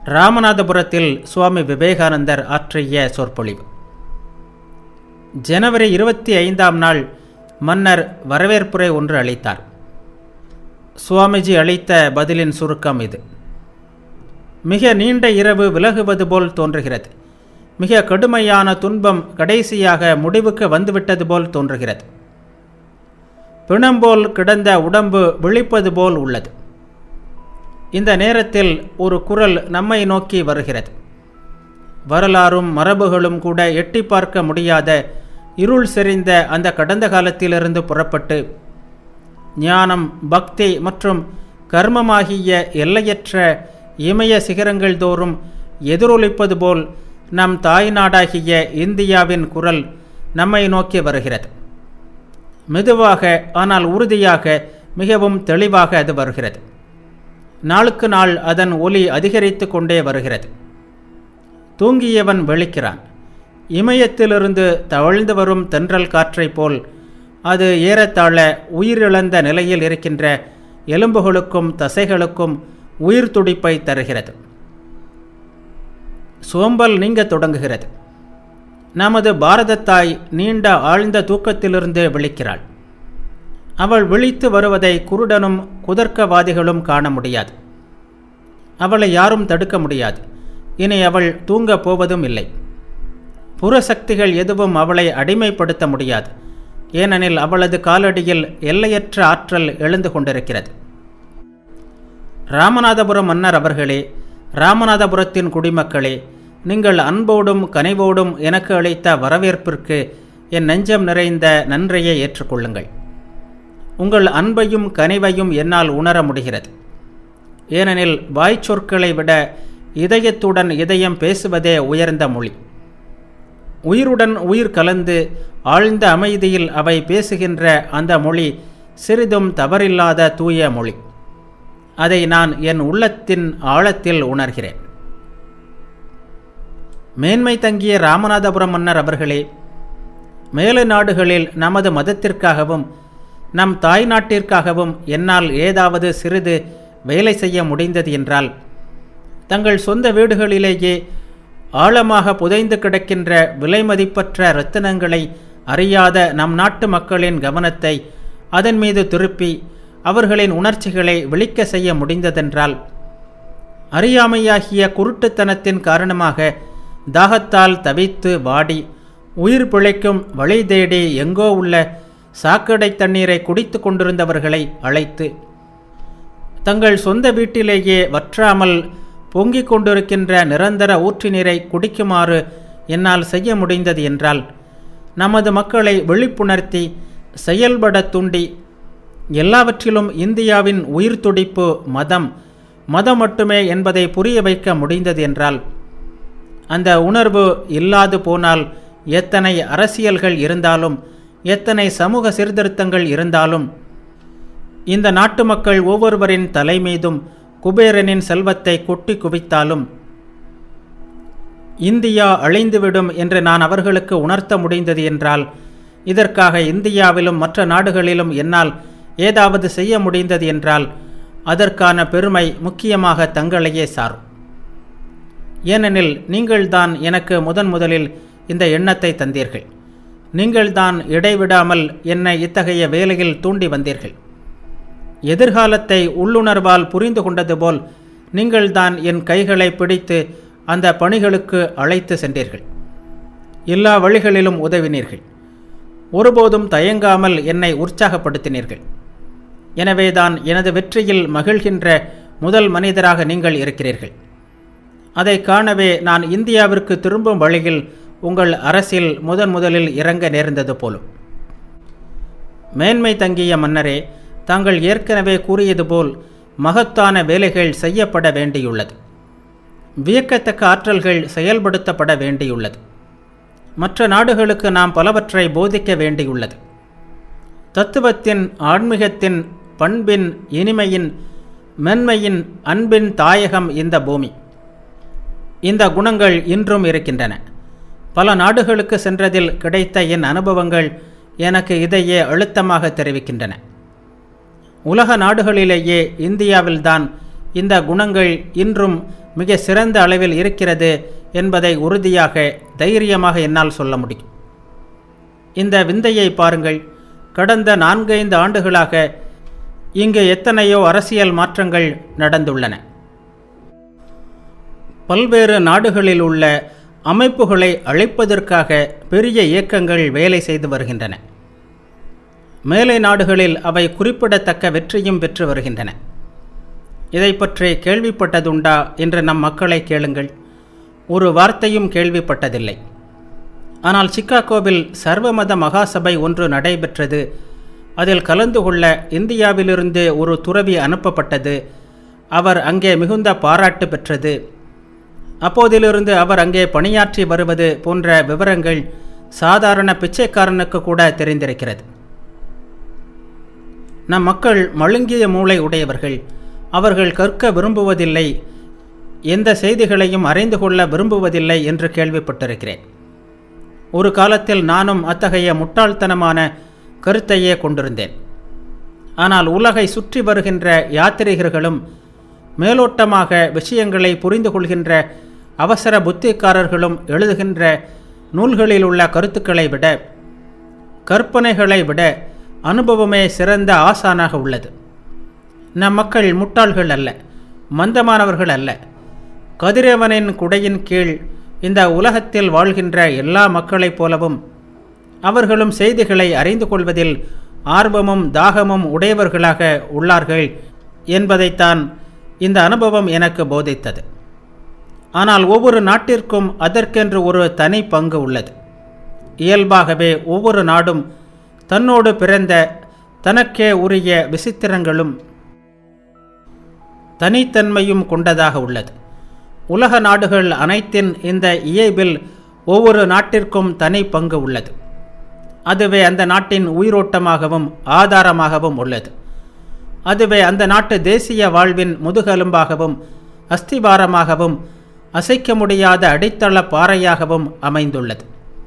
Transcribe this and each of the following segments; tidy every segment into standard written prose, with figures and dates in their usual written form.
ராமநாதபுரத்தில் சுவாமி விவேகானந்தர் ஆற்றிய சொற்பொழிவு. ஜனவரி 25ஆம் நாள் மன்னர் வரவேற்புரை ஒன்று அளித்தார். சுவாமிஜி அளித்த பதிலின் சுருக்கம் இது. மிக நீண்ட இரவு விலகுவது போல் தோன்றுகிறது. மிக கடுமையான துன்பம் கடைசியாக முடிவுக்கு வந்துவிட்டது போல் தோன்றுகிறது. பிணம்போல் கிடந்த உடம்பு விழிப்பது போல் உள்ளது. இந்த நேரத்தில் ஒரு குரல் நம்மை நோக்கி வருகிறது. வரலாறும் மரபுகளும் கூட எட்டி பார்க்க முடியாத இருள் செறிந்த அந்த கடந்த காலத்திலிருந்து புறப்பட்டு ஞானம், பக்தி மற்றும் கர்மமாகிய எல்லையற்ற இமய சிகரங்கள் தோறும் எதிரொலிப்பது போல் நம் தாய்நாடாகிய இந்தியாவின் குரல் நம்மை நோக்கி வருகிறது. மெதுவாக ஆனால் உறுதியாக, மிகவும் தெளிவாக அது வருகிறது. நாளுக்கு நாள் அதன் ஒலி அதிகரித்து கொண்டே வருகிறது. தூங்கியவன் விழிக்கிறான். இமயத்திலிருந்து தவழ்ந்து வரும் தென்றல் காற்றை போல் அது ஏறத்தாழ உயிரிழந்த நிலையில் இருக்கின்ற எலும்புகளுக்கும் தசைகளுக்கும் உயிர் துடிப்பை தருகிறது. சோம்பல் நீங்க தொடங்குகிறது. நமது பாரதத்தாய் நீண்ட ஆழ்ந்த தூக்கத்திலிருந்து விழிக்கிறாள். அவள் விழித்து வருவதை குருடனும் குதர்க்கவாதிகளும் காண முடியாது. அவளை யாரும் தடுக்க முடியாது. இனி அவள் தூங்கப் போவதும் இல்லை. புறசக்திகள் எதுவும் அவளை அடிமைப்படுத்த முடியாது. ஏனெனில் அவளது காலடியில் எல்லையற்ற ஆற்றல் எழுந்து கொண்டிருக்கிறது. ராமநாதபுரம் மன்னர் அவர்களே, ராமநாதபுரத்தின் குடிமக்களே, நீங்கள் அன்போடும் கனிவோடும் எனக்கு அளித்த வரவேற்பிற்கு என் நெஞ்சம் நிறைந்த நன்றியை ஏற்றுக்கொள்ளுங்கள். உங்கள் அன்பையும் கனிவையும் என்னால் உணர முடிகிறது. ஏனெனில் வாய்ச்சொற்களை விட இதயத்துடன் இதயம் பேசுவதே உயர்ந்த மொழி. உயிருடன் உயிர் கலந்து ஆழ்ந்த அமைதியில் அவை பேசுகின்ற அந்த மொழி சிறிதும் தவறில்லாத தூய மொழி. அதை நான் என் உள்ளத்தின் ஆழத்தில் உணர்கிறேன். மேன்மை தங்கிய ராமநாதபுரம் மன்னர் அவர்களே, மேலை நாடுகளில் நமது மதத்திற்காகவும் நம் தாய் நாட்டிற்காகவும் என்னால் ஏதாவது சிறிது வேலை செய்ய முடிந்தது என்றால், தங்கள் சொந்த வீடுகளிலேயே ஆழமாக புதைந்து கிடக்கின்ற விலைமதிப்பற்ற இரத்தினங்களை அறியாத நம் நாட்டு மக்களின் கவனத்தை அதன் மீது திருப்பி அவர்களின் உணர்ச்சிகளை விழிக்க செய்ய முடிந்ததென்றால், அறியாமையாகிய குருட்டுத்தனத்தின் காரணமாக தாகத்தால் தவித்து வாடி உயிர் பிழைக்கும் வழி தேடி எங்கோ உள்ள சாக்கடை தண்ணீரை குடித்து கொண்டிருந்தவர்களை அழைத்து தங்கள் சொந்த வீட்டிலேயே வற்றாமல் பொங்கிக் கொண்டிருக்கின்ற நிரந்தர ஊற்று நீரை குடிக்குமாறு என்னால் செய்ய முடிந்தது என்றால், நமது மக்களை விழிப்புணர்த்தி செயல்பட தூண்டி எல்லாவற்றிலும் இந்தியாவின் உயிர் துடிப்பு மதம் மட்டுமே என்பதை புரிய வைக்க முடிந்தது என்றால், அந்த உணர்வு இல்லாது போனால் எத்தனை அரசியல்கள் இருந்தாலும், எத்தனை சமூக சீர்திருத்தங்கள் இருந்தாலும், இந்த நாட்டு மக்கள் ஒவ்வொருவரின் தலை மீதும் குபேரனின் செல்வத்தை கொட்டி குவித்தாலும் இந்தியா அழிந்துவிடும் என்று நான் அவர்களுக்கு உணர்த்த முடிந்தது என்றால், இதற்காக இந்தியாவிலும் மற்ற நாடுகளிலும் என்னால் ஏதாவது செய்ய முடிந்தது என்றால், அதற்கான பெருமை முக்கியமாக தங்களையே சாரும். ஏனெனில் நீங்கள்தான் எனக்கு முதலில் இந்த எண்ணத்தை தந்தீர்கள். நீங்கள்தான் இடைவிடாமல் என்னை இத்தகைய வேலையில் தூண்டி வந்தீர்கள். எதிர்காலத்தை உள்ளுணர்வால் புரிந்து கொண்டது போல் நீங்கள்தான் என் கைகளை பிடித்து அந்த பணிகளுக்கு அழைத்து சென்றீர்கள். எல்லா வழிகளிலும் உதவினீர்கள். ஒருபோதும் தயங்காமல் என்னை உற்சாகப்படுத்தினீர்கள். எனவேதான் எனது வெற்றியில் மகிழ்கின்ற முதல் மனிதராக நீங்கள் இருக்கிறீர்கள். அதை காணவே நான் இந்தியாவிற்கு திரும்பும் வழியில் உங்கள் அரசில் முதலில் இறங்க நேர்ந்தது போலும். மேன்மை தங்கிய மன்னரே, தாங்கள் ஏற்கனவே கூறியது போல் மகத்தான வேலைகள் செய்யப்பட வேண்டியுள்ளது. வியக்கத்தக்க ஆற்றல்கள் செயல்படுத்தப்பட வேண்டியுள்ளது. மற்ற நாடுகளுக்கு நாம் பலவற்றை போதிக்க வேண்டியுள்ளது. தத்துவத்தின், ஆன்மீகத்தின், பண்பின், இனிமையின், மென்மையின், அன்பின் தாயகம் இந்த பூமி. இந்த குணங்கள் இன்றும் இருக்கின்றன. பல நாடுகளுக்கு சென்றதில் கிடைத்த என் அனுபவங்கள் எனக்கு இதையே அழுத்தமாக தெரிவிக்கின்றன. உலக நாடுகளிலேயே இந்தியாவில்தான் இந்த குணங்கள் இன்றும் மிக சிறந்த அளவில் இருக்கிறது என்பதை உறுதியாக தைரியமாக என்னால் சொல்ல முடியும். இந்த விந்தையை பாருங்கள். கடந்த 4-5 ஆண்டுகளாக இங்கு எத்தனையோ அரசியல் மாற்றங்கள் நடந்துள்ளன. பல்வேறு நாடுகளில் உள்ள அமைப்புகளை அழிப்பதற்காக பெரிய இயக்கங்கள் வேலை செய்து வருகின்றன. மேலை நாடுகளில் அவை குறிப்பிடத்தக்க வெற்றியும் பெற்று வருகின்றன. இதை பற்றி கேள்விப்பட்டதுண்டா என்று நம் மக்களை கேளுங்கள். ஒரு வார்த்தையும் கேள்விப்பட்டதில்லை. ஆனால் சிக்காகோவில் சர்வமத மகாசபை ஒன்று நடைபெற்றது. அதில் கலந்து கொள்ள இந்தியாவிலிருந்து ஒரு துறவி அனுப்பப்பட்டது. அவர் அங்கே மிகுந்த பாராட்டு பெற்றது. அப்போதிலிருந்து அவர் அங்கே பணியாற்றி வருவது போன்ற விவரங்கள் சாதாரண பிச்சைக்காரனுக்கு கூட தெரிந்திருக்கிறது. நம் மக்கள் மழுங்கிய மூளை உடையவர்கள். அவர்கள் கற்க விரும்புவதில்லை, எந்த செய்திகளையும் அறிந்து கொள்ள விரும்புவதில்லை என்று கேள்விப்பட்டிருக்கிறேன். ஒரு காலத்தில் நானும் அத்தகைய முட்டாள்தனமான கருத்தையே கொண்டிருந்தேன். ஆனால் உலகை சுற்றி வருகின்ற யாத்திரிகர்களும் மேலோட்டமாக விஷயங்களை புரிந்து கொள்கின்ற அவசர புத்திக்காரர்களும் எழுதுகின்ற நூல்களில் உள்ள கருத்துக்களை விட, கற்பனைகளை விட அனுபவமே சிறந்த ஆசானாக உள்ளது. நம் மக்கள் முட்டாள்கள் அல்ல, மந்தமானவர்கள் அல்ல. கதிரவனின் குடையின் கீழ் இந்த உலகத்தில் வாழ்கின்ற எல்லா மக்களைப் போலவும் அவர்களும் செய்திகளை அறிந்து கொள்வதில் ஆர்வமும் தாகமும் உடையவர்களாக உள்ளார்கள் என்பதைத்தான் இந்த அனுபவம் எனக்கு போதித்தது. ஆனால் ஒவ்வொரு நாட்டிற்கும் அதற்கென்று ஒரு தனி பங்கு உள்ளது. இயல்பாகவே ஒவ்வொரு நாடும் தன்னோடு பிறந்த தனக்கே உரிய விசித்திரங்களும் தனித்தன்மையும் கொண்டதாக உள்ளது. உலக நாடுகள் அனைத்தின் இந்த இயல்பில் ஒவ்வொரு நாட்டிற்கும் தனி பங்கு உள்ளது. அதுவே அந்த நாட்டின் உயிரோட்டமாகவும் ஆதாரமாகவும் உள்ளது. அதுவே அந்த நாட்டு தேசிய வாழ்வின் முதுகெலும்பாகவும் அஸ்திபாரமாகவும் அசைக்க முடியாத அடித்தள பாறையாகவும் அமைந்துள்ளது.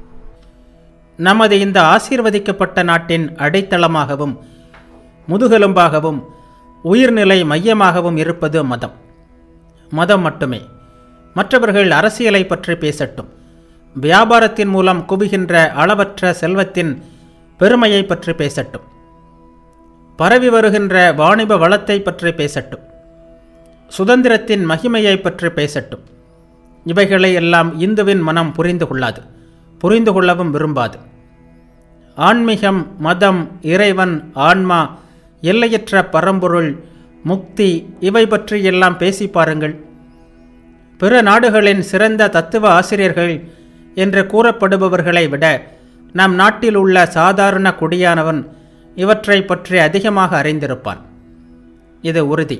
நமது இந்த ஆசீர்வதிக்கப்பட்ட நாட்டின் அடித்தளமாகவும் முதுகெலும்பாகவும் உயிர்நிலை மையமாகவும் இருப்பது மதம். மதம் மட்டுமே. மற்றவர்கள் அரசியலை பற்றி பேசட்டும், வியாபாரத்தின் மூலம் குவிகின்ற அளவற்ற செல்வத்தின் பெருமையை பற்றி பேசட்டும், பரவி வருகின்ற வாணிப வளத்தை பற்றி பேசட்டும், சுதந்திரத்தின் மகிமையை பற்றி பேசட்டும். இவைகளை எல்லாம் இந்துவின் மனம் புரிந்து கொள்ளாது, புரிந்து கொள்ளவும் விரும்பாது. ஆன்மீகம், மதம், இறைவன், ஆன்மா, எல்லையற்ற பரம்பொருள், முக்தி, இவை பற்றி எல்லாம் பேசி பாருங்கள். பிற நாடுகளின் சிறந்த தத்துவ ஆசிரியர்கள் என்று கூறப்படுபவர்களை விட நம் நாட்டில் உள்ள சாதாரண குடியானவன் இவற்றை பற்றி அதிகமாக அறிந்திருப்பான். இது உறுதி.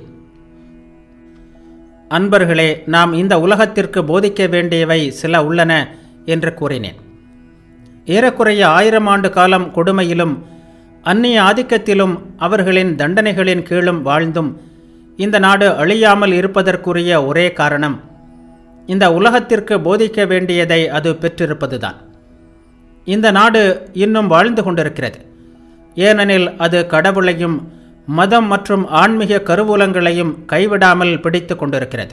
அன்பர்களே, நாம் இந்த உலகத்திற்கு போதிக்க வேண்டியவை சில உள்ளன என்று கூறினேன். ஏறக்குறைய 1000 ஆண்டு காலம் கொடுமையிலும் அந்நிய ஆதிக்கத்திலும் அவர்களின் தண்டனைகளின் கீழும் வாழ்ந்தும் இந்த நாடு அழியாமல் இருப்பதற்குரிய ஒரே காரணம் இந்த உலகத்திற்கு போதிக்க வேண்டியதை அது பெற்றிருப்பதுதான். இந்த நாடு இன்னும் வாழ்ந்து கொண்டிருக்கிறது. ஏனெனில் அது கடவுளையும் மதம் மற்றும் ஆன்மீக கருவூலங்களையும் கைவிடாமல் பிடித்து கொண்டிருக்கிறது.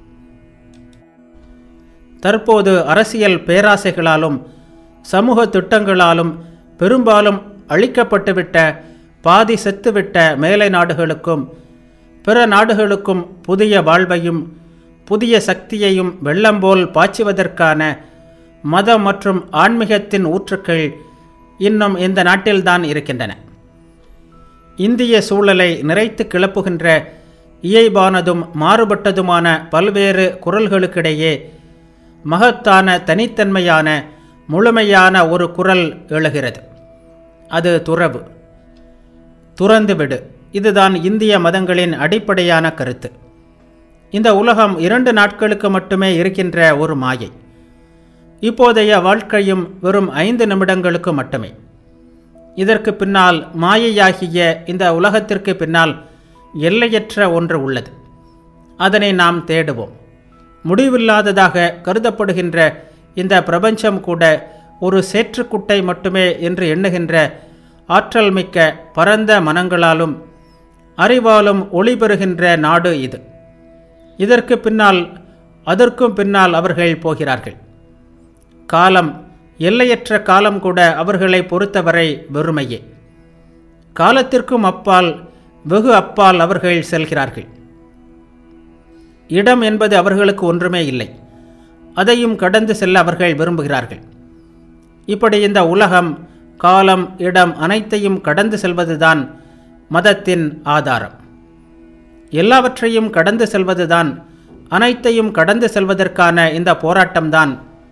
தற்போது அரசியல் பேராசைகளாலும் சமூக திட்டங்களாலும் பெரும்பாலும் அழிக்கப்பட்டுவிட்ட, பாதி செத்துவிட்ட மேலை நாடுகளுக்கும் பிற நாடுகளுக்கும் புதிய வாழ்வையும் புதிய சக்தியையும் வெள்ளம் போல் பாய்ச்சுவதற்கான மதம் மற்றும் ஆன்மீகத்தின் ஊற்றுக்கள் இன்னும் இந்த நாட்டில்தான் இருக்கின்றன. இந்திய சூழலை நிறைத்து கிளப்புகின்ற இயைபானதும் மாறுபட்டதுமான பல்வேறு குரல்களுக்கிடையே மகத்தான தனித்தன்மையான முழுமையான ஒரு குரல் எழுகிறது. அது துறவு, துறந்துவிடு. இதுதான் இந்திய மதங்களின் அடிப்படையான கருத்து. இந்த உலகம் 2 நாட்களுக்கு மட்டுமே இருக்கின்ற ஒரு மாயை. இப்போதைய வாழ்க்கையும் வெறும் 5 நிமிடங்களுக்கு மட்டுமே. இதற்கு பின்னால், மாயையாகிய இந்த உலகத்திற்கு பின்னால் எல்லையற்ற ஒன்று உள்ளது. அதனை நாம் தேடுவோம். முடிவில்லாததாக கருதப்படுகின்ற இந்த பிரபஞ்சம் கூட ஒரு சேற்றுக்குட்டை மட்டுமே என்று எண்ணுகின்ற ஆற்றல் மிக்க பரந்த மனங்களாலும் அறிவாலும் ஒளி பெறுகின்ற நாடு இது. இதற்கு பின்னால் அதற்கும் பின்னால் அவர்கள் போகிறார்கள். காலம், எல்லையற்ற காலம் கூட அவர்களை பொறுத்தவரை வெறுமையே. காலத்திற்கும் அப்பால், வெகு அப்பால் அவர்கள் செல்கிறார்கள். இடம் என்பது அவர்களுக்கு ஒன்றுமே இல்லை. அதையும் கடந்து செல்ல அவர்கள் விரும்புகிறார்கள். இப்படி இந்த உலகம், காலம், இடம் அனைத்தையும் கடந்து செல்வதுதான் மதத்தின் ஆதாரம். எல்லாவற்றையும் கடந்து செல்வதுதான், அனைத்தையும் கடந்து செல்வதற்கான இந்த போராட்டம்தான்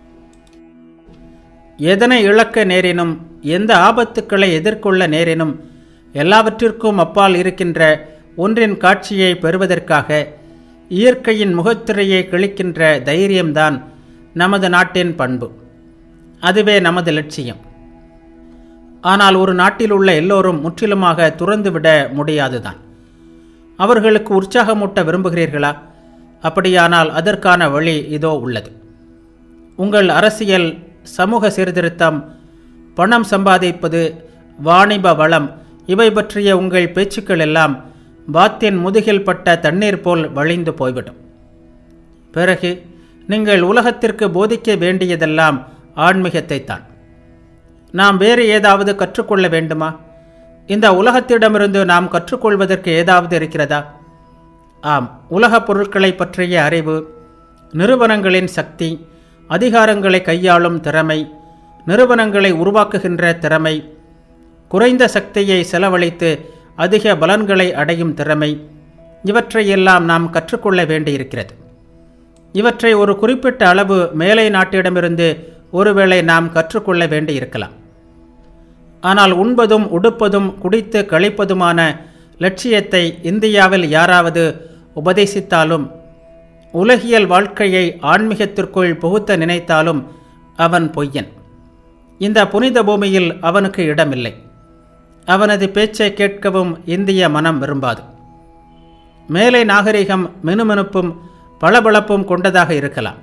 எதனை இழக்க நேரினும், எந்த ஆபத்துக்களை எதிர்கொள்ள நேரினும் எல்லாவற்றிற்கும் அப்பால் இருக்கின்ற ஒன்றின் காட்சியை பெறுவதற்காக இயற்கையின் முகத்திரையை கிழிக்கின்ற தைரியம்தான் நமது நாட்டின் பண்பு. அதுவே நமது லட்சியம். ஆனால் ஒரு நாட்டில் உள்ள எல்லோரும் முற்றிலுமாக துறந்துவிட முடியாதுதான். அவர்களுக்கு உற்சாகமூட்ட விரும்புகிறீர்களா? அப்படியானால் அதற்கான வழி இதோ உள்ளது. உங்கள் அரசியல், சமூக சீர்திருத்தம், பணம் சம்பாதிப்பது, வாணிப வளம் இவை பற்றிய உங்கள் பேச்சுக்கள் எல்லாம் வாத்தின் முதுகில் பட்ட தண்ணீர் போல் வழிந்து போய்விடும். பிறகு நீங்கள் உலகத்திற்கு போதிக்க வேண்டியதெல்லாம் ஆன்மீகத்தைத்தான். நாம் வேறு ஏதாவது கற்றுக்கொள்ள வேண்டுமா? இந்த உலகத்திடமிருந்து நாம் கற்றுக்கொள்வதற்கு ஏதாவது இருக்கிறதா? ஆம், உலகப் பொருட்களை பற்றிய அறிவு, நிறுவனங்களின் சக்தி, அதிகாரங்களை கையாளும் திறமை, நிறுவனங்களை உருவாக்குகின்ற திறமை, குறைந்த சக்தியை செலவழித்து அதிக பலன்களை அடையும் திறமை, இவற்றையெல்லாம் நாம் கற்றுக்கொள்ள வேண்டியிருக்கிறது. இவற்றை ஒரு குறிப்பிட்ட அளவு மேலை நாட்டிடமிருந்து ஒருவேளை நாம் கற்றுக்கொள்ள வேண்டியிருக்கலாம். ஆனால் உண்பதும் உடுப்பதும் குடித்து கழிப்பதுமான லட்சியத்தை இந்தியாவில் யாராவது உபதேசித்தாலும், உலகியல் வாழ்க்கையை ஆன்மீகத்திற்குள் புகுத்த நினைத்தாலும் அவன் பொய்யன். இந்த புனித பூமியில் அவனுக்கு இடமில்லை. அவனது பேச்சை கேட்கவும் இந்திய மனம் விரும்பாது. மேலை நாகரிகம் மினுமினுப்பும் பளபளப்பும் கொண்டதாக இருக்கலாம்,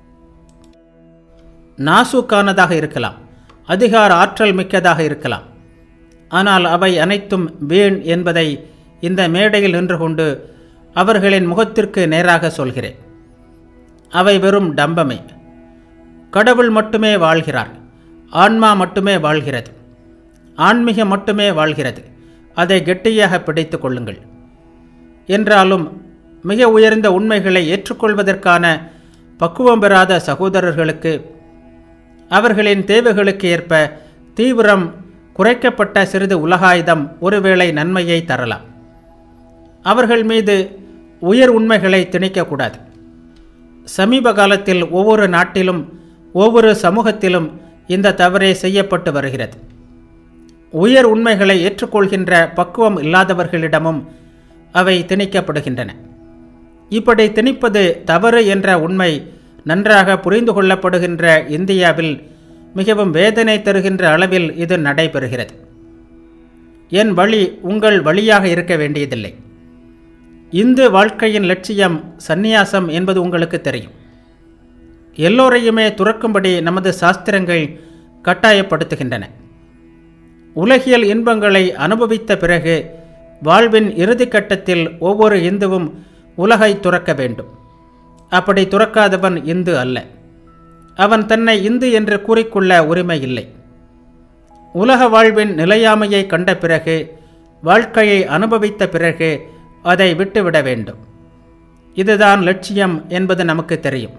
நாசூக்கானதாக இருக்கலாம், அதிகார ஆற்றல் மிக்கதாக இருக்கலாம். ஆனால் அவை அனைத்தும் வீண் என்பதை இந்த மேடையில் நின்று கொண்டு அவர்களின் முகத்திற்கு நேராக சொல்கிறேன். அவை வெறும் டம்பமே. கடவுள் மட்டுமே வாழ்கிறார். ஆன்மா மட்டுமே வாழ்கிறது. ஆன்மீகம் மட்டுமே வாழ்கிறது. அதை கெட்டியாக பிடித்து கொள்ளுங்கள். என்றாலும் மிக உயர்ந்த உண்மைகளை ஏற்றுக்கொள்வதற்கான பக்குவம் பெறாத சகோதரர்களுக்கு அவர்களின் தேவைகளுக்கு ஏற்ப தீவிரம் குறைக்கப்பட்ட சிறிது உலகாயுதம் ஒருவேளை நன்மையை தரலாம். அவர்கள் மீது உயர் உண்மைகளை திணிக்கக்கூடாது. சமீப காலத்தில் ஒவ்வொரு நாட்டிலும் ஒவ்வொரு சமூகத்திலும் இந்த தவறே செய்யப்பட்டு வருகிறது. உயர் உண்மைகளை ஏற்றுக்கொள்கின்ற பக்குவம் இல்லாதவர்களிடமும் அவை திணிக்கப்படுகின்றன. இப்படி திணிப்பது தவறு என்ற உண்மை நன்றாக புரிந்து கொள்ளப்படுகின்ற இந்தியாவில் மிகவும் வேதனை தருகின்ற அளவில் இது நடைபெறுகிறது. என் வழி உங்கள் வழியாக இருக்க வேண்டியதில்லை. இந்து வாழ்க்கையின் லட்சியம் சந்நியாசம் என்பது உங்களுக்கு தெரியும். எல்லோரையுமே துறக்கும்படி நமது சாஸ்திரங்கள் கட்டாயப்படுத்துகின்றன. உலகியல் இன்பங்களை அனுபவித்த பிறகு வாழ்வின் இறுதி கட்டத்தில் ஒவ்வொரு இந்துவும் உலகை துறக்க வேண்டும். அப்படி துறக்காதவன் இந்து அல்ல. அவன் தன்னை இந்து என்று கூறிக்கொள்ள உரிமை இல்லை. உலக வாழ்வின் நிலையாமையை கண்ட பிறகு, வாழ்க்கையை அனுபவித்த பிறகு அதை விட்டுவிட வேண்டும். இதுதான் லட்சியம் என்பது நமக்கு தெரியும்.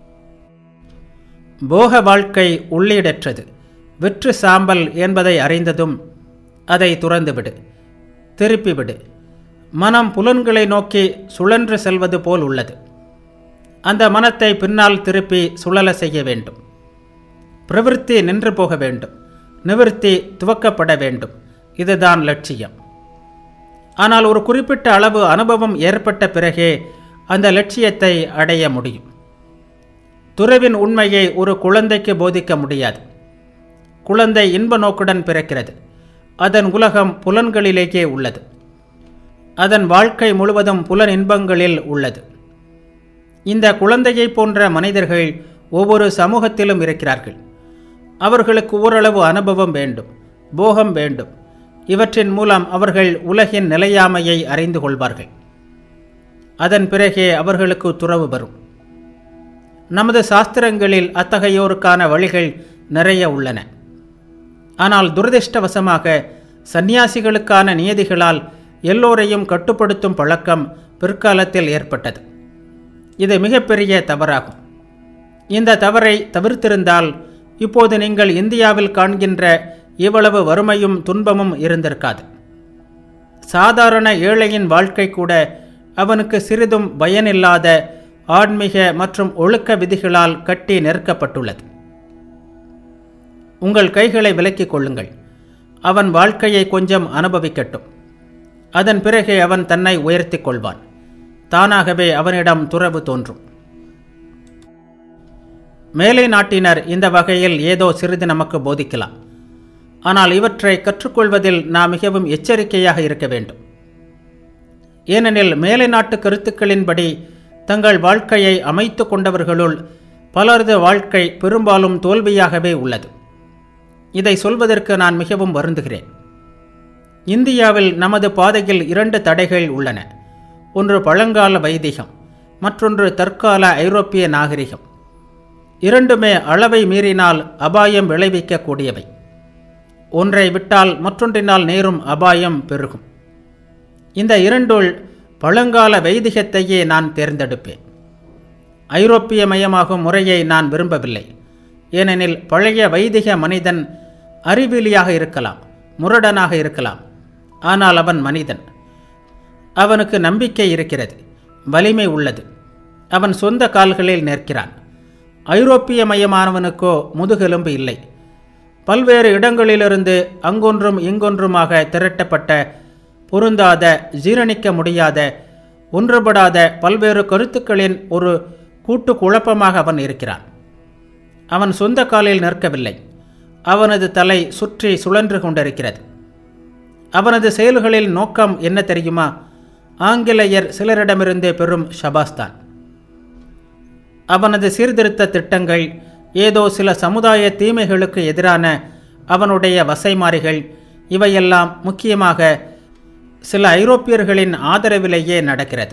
போக வாழ்க்கை உள்ளீடற்றது, வெற்று சாம்பல் என்பதை அறிந்ததும் அதை துறந்துவிடு, திருப்பிவிடு. மனம் புலன்களை நோக்கி சுழன்று செல்வது போல் உள்ளது. அந்த மனத்தை பின்னால் திருப்பி சுழல செய்ய வேண்டும். பிரவிற்த்தி நின்று போக வேண்டும், நிவிற்த்தி துவக்கப்பட வேண்டும். இதுதான் லட்சியம். ஆனால் ஒரு குறிப்பிட்ட அளவு அனுபவம் ஏற்பட்ட பிறகே அந்த லட்சியத்தை அடைய முடியும். துறவின் உண்மையை ஒரு குழந்தைக்கு போதிக்க முடியாது. குழந்தை இன்ப நோக்குடன் பிறக்கிறது. அதன் உலகம் புலன்களிலேயே உள்ளது. அதன் வாழ்க்கை முழுவதும் புலன் இன்பங்களில் உள்ளது. இந்த குழந்தையை போன்ற மனிதர்கள் ஒவ்வொரு சமூகத்திலும் இருக்கிறார்கள். அவர்களுக்கு ஓரளவு அனுபவம் வேண்டும், போகம் வேண்டும். இவற்றின் மூலம் அவர்கள் உலகின் நிலையாமையை அறிந்து கொள்வார்கள். அதன் பிறகே அவர்களுக்கு துறவு வரும். நமது சாஸ்திரங்களில் அத்தகையோருக்கான வழிகள் நிறைய உள்ளன. ஆனால் துரதிர்ஷ்டவசமாக சந்நியாசிகளுக்கான நியதிகளால் எல்லோரையும் கட்டுப்படுத்தும் பழக்கம் பிற்காலத்தில் ஏற்பட்டது. இது மிகப்பெரிய தவறாகும். இந்த தவறை தவிர்த்திருந்தால் இப்போது நீங்கள் இந்தியாவில் காண்கின்ற இவ்வளவு வறுமையும் துன்பமும் இருந்திருக்காது. சாதாரண ஏழையின் வாழ்க்கை கூட அவனுக்கு சிறிதும் பயனில்லாத ஆன்மீக மற்றும் ஒழுக்க விதிகளால் கட்டி நெருக்கப்பட்டுள்ளது. உங்கள் கைகளை விலக்கிக் கொள்ளுங்கள். அவன் வாழ்க்கையை கொஞ்சம் அனுபவிக்கட்டும். அதன் பிறகே அவன் தன்னை உயர்த்திக் கொள்வான். தானாகவே அவனிடம் துறவு தோன்றும். மேலை நாட்டினர் இந்த வகையில் ஏதோ சிறிது நமக்கு போதிக்கலாம். ஆனால் இவற்றை கற்றுக்கொள்வதில் நாம் மிகவும் எச்சரிக்கையாக இருக்க வேண்டும். ஏனெனில் மேலை நாட்டு கருத்துக்களின்படி தங்கள் வாழ்க்கையை அமைத்து கொண்டவர்களுள் பலரது வாழ்க்கை பெரும்பாலும் தோல்வியாகவே உள்ளது. இதை சொல்வதற்கு நான் மிகவும் வருந்துகிறேன். இந்தியாவில் நமது பாதையில் 2 தடைகள் உள்ளன. ஒன்று பழங்கால வைதிகம், மற்றொன்று தற்கால ஐரோப்பிய நாகரிகம். இரண்டுமே அளவை மீறினால் அபாயம் விளைவிக்கக்கூடியவை. ஒன்றை விட்டால் மற்றொன்றினால் நேரும் அபாயம் பெருகும். இந்த இரண்டுள் பழங்கால வைதிகத்தையே நான் தேர்ந்தெடுப்பேன். ஐரோப்பிய மயமாகும் முறையை நான் விரும்பவில்லை. ஏனெனில் பழைய வைதிக மனிதன் அறிவிலியாக இருக்கலாம், முரடனாக இருக்கலாம். ஆனால் அவன் மனிதன். அவனுக்கு நம்பிக்கை இருக்கிறது, வலிமை உள்ளது. அவன் சொந்த கால்களில் நிற்கிறான். ஐரோப்பிய மயமானவனுக்கோ முதுகெலும்பு இல்லை. பல்வேறு இடங்களிலிருந்து அங்கொன்றும் இங்கொன்றுமாக திரட்டப்பட்ட பொருந்தாத, ஜீரணிக்க முடியாத, ஒன்றுபடாத பல்வேறு கருத்துக்களின் ஒரு கூட்டு குழப்பமாக அவன் இருக்கிறான். அவன் சொந்த காலில் நிற்கவில்லை. அவனது தலை சுற்றி சுழன்று கொண்டிருக்கிறது. அவனது செயல்களில் நோக்கம் என்ன தெரியுமா? ஆங்கிலேயர் சிலரிடமிருந்து பெறும் ஷபாஸ்தான். அவனது சீர்திருத்த திட்டங்கள் ஏதோ சில சமுதாய தீமைகளுக்கு எதிரான அவனுடைய வசைமாரிகள், இவையெல்லாம் முக்கியமாக சில ஐரோப்பியர்களின் ஆதரவிலேயே நடக்கிறது.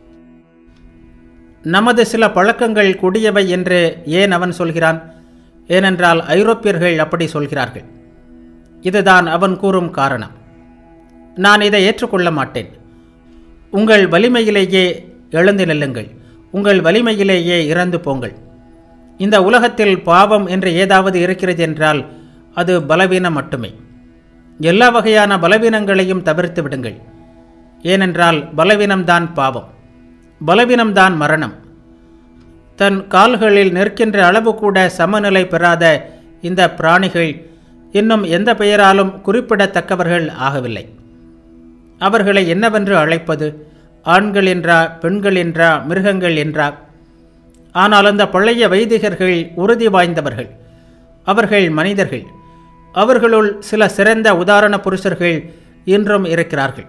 நமது சில பழக்கங்கள் கொடியவை என்று ஏன் அவன் சொல்கிறான்? ஏனென்றால் ஐரோப்பியர்கள் அப்படி சொல்கிறார்கள். இதுதான் அவன் கூறும் காரணம். நான் இதை ஏற்றுக்கொள்ள மாட்டேன். உங்கள் வலிமையிலேயே எழுந்து நில்லுங்கள். உங்கள் வலிமையிலேயே இறந்து போங்கள். இந்த உலகத்தில் பாவம் என்று ஏதாவது இருக்கிறது என்றால் அது பலவீனம் மட்டுமே. எல்லா வகையான பலவீனங்களையும் தவிர்த்து விடுங்கள். ஏனென்றால் பலவீனம்தான் பாவம், பலவீனம்தான் மரணம். தன் கால்களில் நிற்கின்ற அளவு கூட சமநிலை பெறாத இந்த பிராணிகள் இன்னும் எந்த பெயராலும் குறிப்பிடத்தக்கவர்கள் ஆகவில்லை. அவர்களை என்னவென்று அழைப்பது? ஆண்கள் என்றா, பெண்கள் என்றா, மிருகங்கள் என்றா? ஆனால் அந்த பழைய வைதிகர்கள் உறுதி வாய்ந்தவர்கள். அவர்கள் மனிதர்கள். அவர்களுள் சில சிறந்த உதாரண புருஷர்கள் இன்றும் இருக்கிறார்கள்.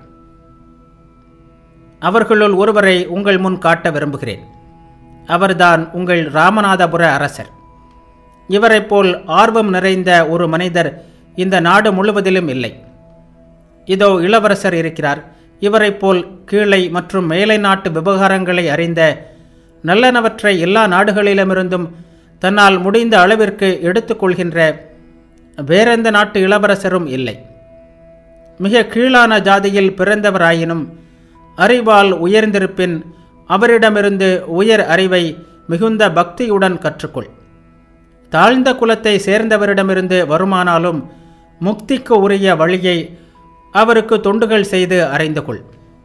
அவர்களுள் ஒருவரை உங்கள் முன் காட்ட விரும்புகிறேன். அவர்தான் உங்கள் ராமநாதபுர அரசர். இவரைப் போல் ஆர்வம் நிறைந்த ஒரு மனிதர் இந்த நாடு முழுவதிலும் இல்லை. இதோ இளவரசர் இருக்கிறார். இவரைப் போல் கீழை மற்றும் மேலை நாட்டு விவகாரங்களை அறிந்த, நல்லனவற்றை எல்லா நாடுகளிலுமிருந்தும் தன்னால் முடிந்த அளவிற்கு எடுத்துக்கொள்கின்ற வேறெந்த நாட்டு இளவரசரும் இல்லை. மிக கீழான ஜாதியில் பிறந்தவராயினும் அறிவால் உயர்ந்திருப்பின் அவரிடமிருந்து உயர் அறிவை மிகுந்த பக்தியுடன் கற்றுக்கொள். தாழ்ந்த குலத்தை சேர்ந்தவரிடமிருந்து வருமானாலும் முக்திக்கு உரிய வழியை அவருக்கு தொண்டுகள் செய்து அறிந்து கொள்.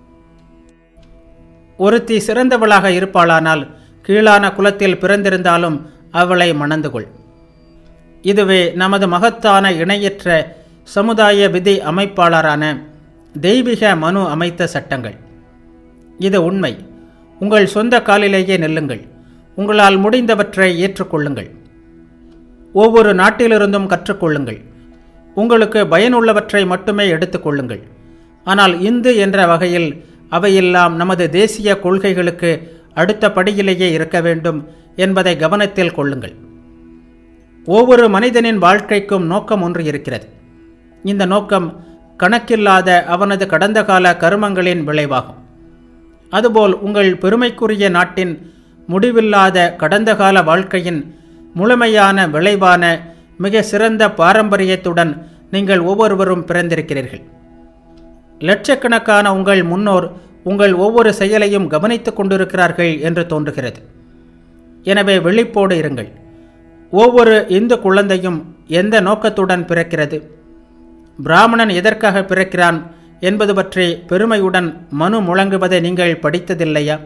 ஒருத்தி சிறந்தவளாக இருப்பாளானால் கீழான குலத்தில் பிறந்திருந்தாலும் அவளை மணந்து கொள். இதுவே நமது மகத்தான இணையற்ற சமுதாய விதி அமைப்பாளரான தெய்வீக மனு அமைத்த சட்டங்கள். இது உண்மை. உங்கள் சொந்த காலிலேயே நில்லுங்கள். உங்களால் முடிந்தவற்றை ஏற்றுக்கொள்ளுங்கள். ஒவ்வொரு நாட்டிலிருந்தும் கற்றுக்கொள்ளுங்கள். உங்களுக்கு பயனுள்ளவற்றை மட்டுமே எடுத்துக்கொள்ளுங்கள். ஆனால் இந்து என்ற வகையில் அவையெல்லாம் நமது தேசிய கொள்கைகளுக்கு அடுத்த படியிலேயே இருக்க வேண்டும் என்பதை கவனத்தில் கொள்ளுங்கள். ஒவ்வொரு மனிதனின் வாழ்க்கைக்கும் நோக்கம் ஒன்று இருக்கிறது. இந்த நோக்கம் கணக்கில்லாத அவனது கடந்த கால கருமங்களின் விளைவாகும். அதுபோல் உங்கள் பெருமைக்குரிய நாட்டின் முடிவில்லாத கடந்த கால வாழ்க்கையின் முழுமையான விளைவான மிக சிறந்த பாரம்பரியத்துடன் நீங்கள் ஒவ்வொருவரும் பிறந்திருக்கிறீர்கள். லட்சக்கணக்கான உங்கள் முன்னோர் உங்கள் ஒவ்வொரு செயலையும் கவனித்துக் கொண்டிருக்கிறார்கள் என்று தோன்றுகிறது. எனவே விழிப்போடு இருங்கள். ஒவ்வொரு இந்து குழந்தையும் எந்த நோக்கத்துடன் பிறக்கிறது, பிராமணன் எதற்காக பிறக்கிறான் என்பது பற்றி பெருமையுடன் மனு முழங்குவதை நீங்கள் படித்ததில்லையா?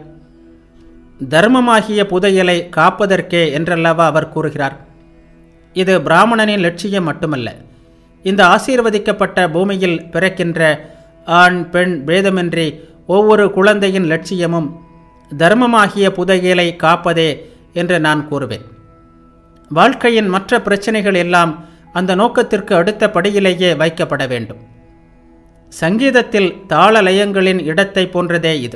தர்மமாகிய புதையலை காப்பதற்கே என்றல்லவா அவர் கூறுகிறார். இது பிராமணனின் லட்சியம் மட்டுமல்ல. இந்த ஆசீர்வதிக்கப்பட்ட பூமியில் பிறக்கின்ற ஆண் பெண் பேதமின்றி ஒவ்வொரு குழந்தையின் லட்சியமும் தர்மமாகிய புதையலை காப்பதே என்று நான் கூறுவேன். வாழ்க்கையின் மற்ற பிரச்சனைகள் எல்லாம் அந்த நோக்கத்திற்கு அடுத்த படியிலேயே வைக்கப்பட வேண்டும். சங்கீதத்தில் தாள லயங்களின் இடத்தை போன்றதே இது.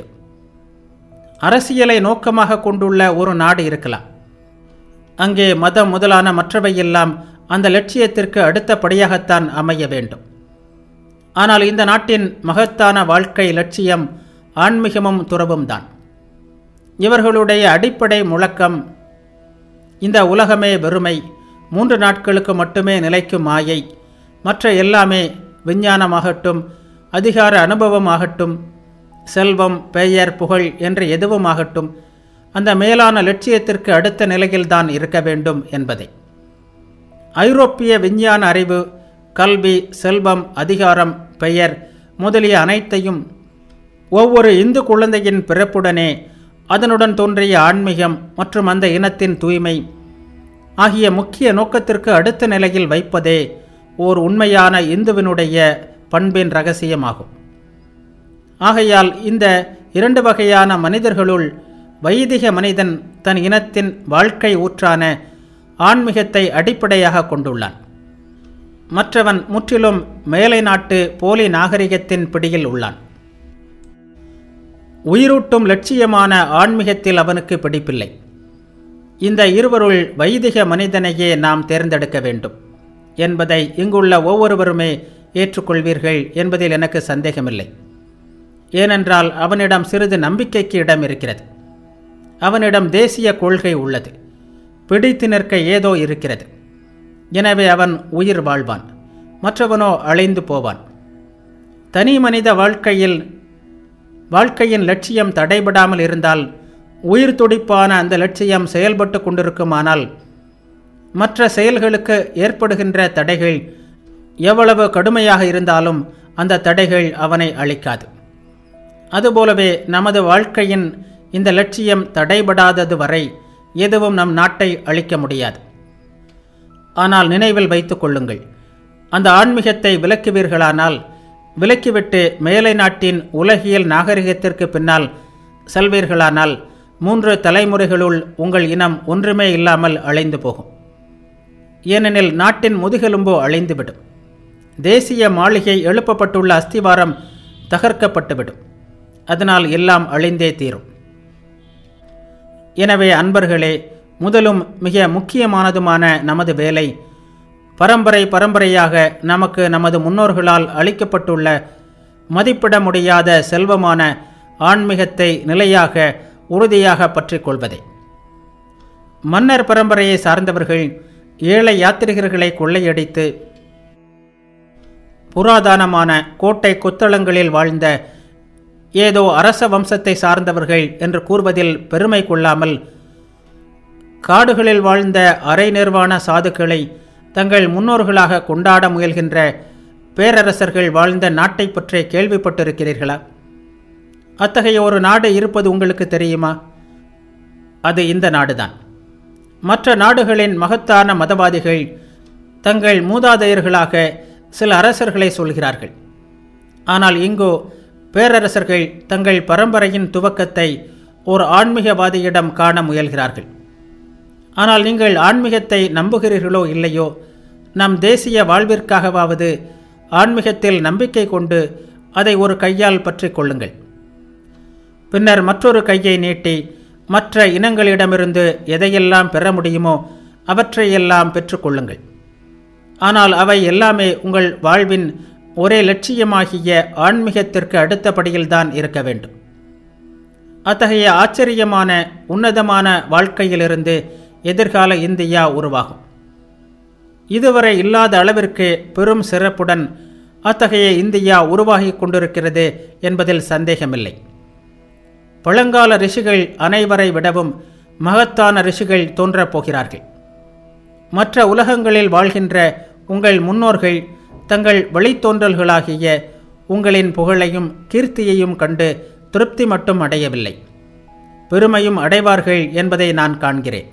அரசியலை நோக்கமாக கொண்டுள்ள ஒரு நாடு இருக்கலாம். அங்கே மதம் முதலான மற்றவையெல்லாம் அந்த லட்சியத்திற்கு அடுத்த படியாகத்தான் அமைய வேண்டும். ஆனால் இந்த நாட்டின் மகத்தான வாழ்க்கை லட்சியம் ஆன்மீகமும் துறவும் தான். இவர்களுடைய அடிப்படை முழக்கம், இந்த உலகமே வெறுமை, 3 நாட்களுக்கு மட்டுமே நிலைக்கும் மாயை, மற்ற எல்லாமே விஞ்ஞானமாகட்டும், அதிகார அனுபவமாகட்டும், செல்வம், பெயர், புகழ் என்று எதுவுமாகட்டும், அந்த மேலான லட்சியத்திற்கு அடுத்த நிலையில்தான் இருக்க வேண்டும் என்பதை. ஐரோப்பிய விஞ்ஞான அறிவு, கல்வி, செல்வம், அதிகாரம், பெயர் முதலிய அனைத்தையும் ஒவ்வொரு இந்து குழந்தையின் பிறப்புடனே அதனுடன் தோன்றிய ஆன்மீகம் மற்றும் அந்த இனத்தின் தூய்மை ஆகிய முக்கிய நோக்கத்திற்கு அடுத்த நிலையில் வைப்பதே ஓர் உண்மையான இந்துவினுடைய பண்பின் இரகசியமாகும். ஆகையால் இந்த 2 வகையான மனிதர்களுள் வைதிக மனிதன் தன் இனத்தின் வாழ்க்கை ஊற்றான ஆன்மீகத்தை அடிப்படையாக கொண்டுள்ளான். மற்றவன் முற்றிலும் மேலை நாட்டு போலி நாகரிகத்தின் பிடியில் உள்ளான். உயிரூட்டும் லட்சியமான ஆன்மீகத்தில் அவனுக்கு பிடிப்பில்லை. இந்த இருவருள் வைதிக மனிதனையே நாம் தேர்ந்தெடுக்க வேண்டும் என்பதை இங்குள்ள ஒவ்வொருவருமே ஏற்றுக்கொள்வீர்கள் என்பதில் எனக்கு சந்தேகமில்லை. ஏனென்றால் அவனிடம் சிறிது நம்பிக்கைக்கு இடம் இருக்கிறது. அவனிடம் தேசிய கொள்கை உள்ளது. பிடித்து நிற்க ஏதோ இருக்கிறது. எனவே அவன் உயிர் வாழ்வான், மற்றவனோ அழிந்து போவான். தனி மனித வாழ்க்கையின் லட்சியம் தடைபடாமல் இருந்தால், உயிர் துடிப்பான அந்த லட்சியம் செயல்பட்டு கொண்டிருக்குமானால், மற்ற செயல்களுக்கு ஏற்படுகின்ற தடைகள் எவ்வளவு கடுமையாக இருந்தாலும் அந்த தடைகள் அவனை அழிக்காது. அதுபோலவே நமது வாழ்க்கையின் இந்த லட்சியம் தடைபடாதது வரை எதுவும் நம் நாட்டை அழிக்க முடியாது. ஆனால் நினைவில் வைத்துக் கொள்ளுங்கள், அந்த ஆன்மீகத்தை விலக்குவீர்களானால், விலக்கிவிட்டு மேலை நாட்டின் உலகியல் நாகரிகத்திற்கு பின்னால் செல்வீர்களானால், 3 தலைமுறைகளுள் உங்கள் இனம் ஒன்றுமே இல்லாமல் அழிந்து போகும். ஏனெனில் நாட்டின் முதுகெலும்பு அழிந்துவிடும். தேசிய மாளிகை எழுப்பப்பட்டுள்ள அஸ்திவாரம் தகர்க்கப்பட்டுவிடும். அதனால் எல்லாம் அழிந்தே தீரும். எனவே அன்பர்களே, முதலும் மிக முக்கியமானதுமான நமது வேலை, பரம்பரையாக நமக்கு நமது முன்னோர்களால் அளிக்கப்பட்டுள்ள மதிப்பிட முடியாத செல்வமான ஆன்மீகத்தை நிலையாக உறுதியாக பற்றி கொள்வதே. மன்னர் பரம்பரையை சார்ந்தவர்கள் ஏழை யாத்திரிகர்களை கொள்ளையடித்து புராதனமான கோட்டை கொத்தளங்களில் வாழ்ந்த ஏதோ அரச வம்சத்தை சார்ந்தவர்கள் என்று கூறுவதில் பெருமை கொள்ளாமல், காடுகளில் வாழ்ந்த அரை நிர்வாண சாதுக்களை தங்கள் முன்னோர்களாக கொண்டாட முயல்கின்ற பேரரசர்கள் வாழ்ந்த நாட்டை பற்றி கேள்விப்பட்டிருக்கிறீர்களா? அத்தகைய ஒரு நாடு இருப்பது உங்களுக்கு தெரியுமா? அது இந்த நாடுதான். மற்ற நாடுகளின் மகத்தான மதவாதிகள் தங்கள் மூதாதையர்களாக சில அரசர்களை சொல்கிறார்கள். ஆனால் இங்கோ பேரரசர்கள் தங்கள் பரம்பரையின் துவக்கத்தை ஒரு ஆன்மீகவாதியிடம் காண முயல்கிறார்கள். ஆனால் நீங்கள் ஆன்மீகத்தை நம்புகிறீர்களோ இல்லையோ, நம் தேசிய வாழ்விற்காகவாவது ஆன்மீகத்தில் நம்பிக்கை கொண்டு அதை ஒரு கையால் பற்றி கொள்ளுங்கள். பின்னர் மற்றொரு கையை நீட்டி மற்ற இனங்களிடமிருந்து எதையெல்லாம் பெற முடியுமோ அவற்றையெல்லாம் பெற்றுக்கொள்ளுங்கள். ஆனால் அவை எல்லாமே உங்கள் வாழ்வின் ஒரே லட்சியமாகிய ஆன்மீகத்திற்கு அடுத்தபடியில்தான் இருக்க வேண்டும். அத்தகைய ஆச்சரியமான உன்னதமான வாழ்க்கையிலிருந்து எதிர்கால இந்தியா உருவாகும். இதுவரை இல்லாத அளவிற்கு பெரும் சிறப்புடன் அத்தகைய இந்தியா உருவாகி கொண்டிருக்கிறது என்பதில் சந்தேகமில்லை. பழங்கால ரிஷிகள் அனைவரை விடவும் மகத்தான ரிஷிகள் தோன்றப் போகிறார்கள். மற்ற உலகங்களில் வாழ்கின்ற உங்கள் முன்னோர்கள் தங்கள் வழித்தோன்றல்களாகிய உங்களின் புகழையும் கீர்த்தியையும் கண்டு திருப்தி மட்டும் அடையவில்லை, பெருமையும் அடைவார்கள் என்பதை நான் காண்கிறேன்.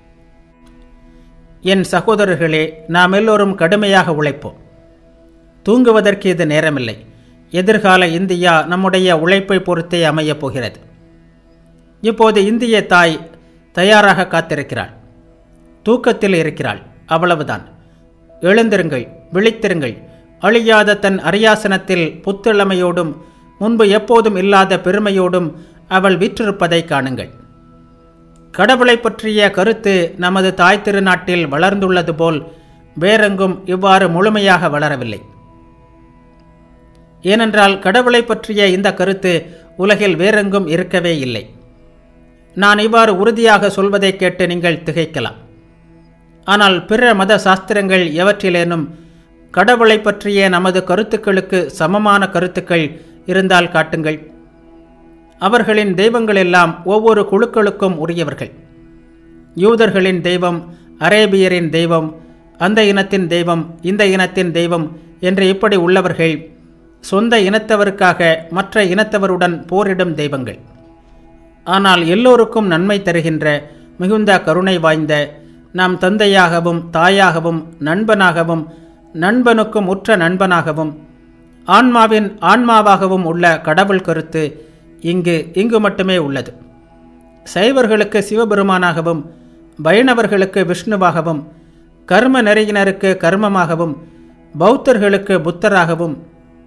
என் சகோதரர்களே, நாம் எல்லோரும் கடுமையாக உழைப்போம். தூங்குவதற்கு இது நேரமில்லை. எதிர்கால இந்தியா நம்முடைய உழைப்பை பொறுத்தே அமையப் போகிறது. இப்போது இந்திய தாய் தயாராக காத்திருக்கிறாள். தூக்கத்தில் இருக்கிறாள், அவ்வளவுதான். எழுந்திருங்கள், விழித்திருங்கள். அழியாத தன் அரியாசனத்தில் புத்தெழமையோடும் முன்பு எப்போதும் இல்லாத பெருமையோடும் அவள் வீற்றிருப்பதை காணுங்கள். கடவுளை பற்றிய கருத்து நமது தாய் திருநாட்டில் வளர்ந்துள்ளது போல் வேறெங்கும் இவ்வாறு முழுமையாக வளரவில்லை. ஏனென்றால் கடவுளை பற்றிய இந்த கருத்து உலகில் வேறெங்கும் இருக்கவே இல்லை. நான் இவ்வாறு உறுதியாக சொல்வதை கேட்டு நீங்கள் திகைக்கலாம். ஆனால் பிற மத சாஸ்திரங்கள் எவற்றிலேனும் கடவுளை பற்றிய நமது கருத்துக்களுக்கு சமமான கருத்துக்கள் இருந்தால் காட்டுங்கள். அவர்களின் தெய்வங்கள் எல்லாம் ஒவ்வொரு குழுக்களுக்கும் உரியவர்கள். யூதர்களின் தெய்வம், அரேபியரின் தெய்வம், அந்த இனத்தின் தெய்வம், இந்த இனத்தின் தெய்வம் என்று இப்படி உள்ளவர்கள் சொந்த இனத்தவருக்காக மற்ற இனத்தவருடன் போரிடும் தெய்வங்கள். ஆனால் எல்லோருக்கும் நன்மை தருகின்ற மிகுந்த கருணை வாய்ந்த நாம் தந்தையாகவும் தாயாகவும் நண்பனாகவும் நண்பனுக்கும் உற்ற நண்பனாகவும் ஆன்மாவின் ஆன்மாவாகவும் உள்ள கடவுள் கருத்து இங்கு மட்டுமே உள்ளது. சைவர்களுக்கு சிவபெருமானாகவும், வைணவர்களுக்கு விஷ்ணுவாகவும், கர்ம நெறியினருக்கு கர்மமாகவும், பௌத்தர்களுக்கு புத்தராகவும்,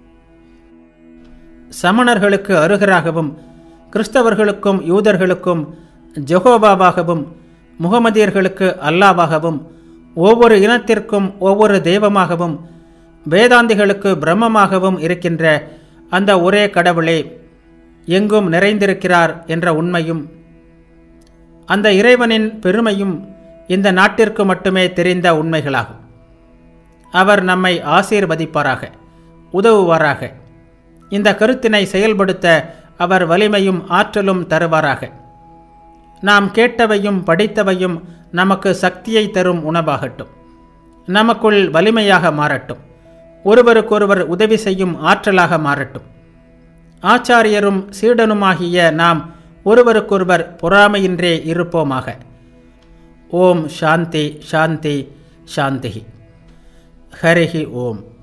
சமணர்களுக்கு அருகராகவும், கிறிஸ்தவர்களுக்கும் யூதர்களுக்கும் ஜெகோவாவாகவும், முகமதியர்களுக்கு அல்லாவாகவும், ஒவ்வொரு இனத்திற்கும் ஒவ்வொரு தெய்வமாகவும், வேதாந்திகளுக்கு பிரம்மமாகவும் இருக்கின்ற அந்த ஒரே கடவுளே எங்கும் நிறைந்திருக்கிறார் என்ற உண்மையும், அந்த இறைவனின் பெருமையும் இந்த நாட்டிற்கு மட்டுமே தெரிந்த உண்மைகளாகும். அவர் நம்மை ஆசீர்வதிப்பாராக, உதவுவாராக. இந்த கருத்தினை செயல்படுத்த அவர் வலிமையும் ஆற்றலும் தருவாராக. நாம் கேட்டவையும் படித்தவையும் நமக்கு சக்தியை தரும் உணவாகட்டும். நமக்குள் வலிமையாக மாறட்டும். ஒருவருக்கொருவர் உதவி செய்யும் ஆற்றலாக மாறட்டும். ஆச்சாரியரும் சீடனுமாகிய நாம் ஒருவருக்கொருவர் பொறாமையின்றே இருப்போமாக. ஓம் சாந்தி சாந்தி சாந்தி. ஹரிஹி ஓம்.